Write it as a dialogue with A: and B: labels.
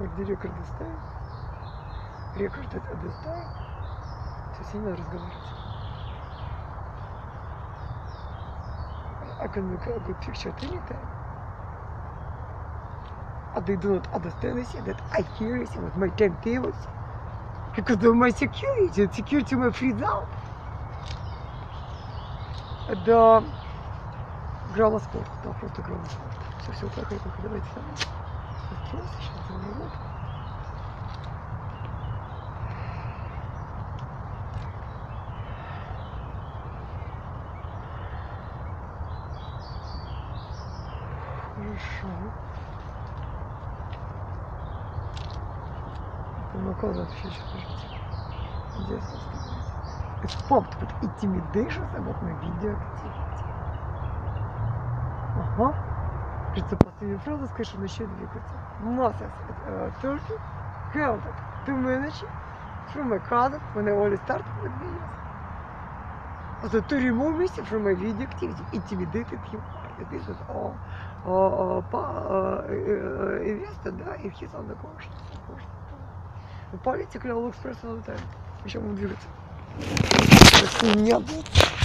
A: Где рекорды ставят? Рекорд это доставит. Сейчас не надо разговаривать. I can make a good picture at any time. They do not understand that I hear it with my timetables because of my security. Security my frees out. Да, грала спорт, да, просто грала спорт. Все, поехали, давайте там. Сейчас заворот. Хорошо. Накладывать вообще сейчас. Здесь оставляется. It's pumped with intimidation about my video activity. Ага. Кажется, последняя фраза, сказать, что начать двигаться. Muscles at Turkey held to manage from my cousin when I only started with videos. Also to remove me from my video activity, intimidated him. This is all invested, да, in his own conscience. Politically, all express all the time. Причем он двигаться. Нет.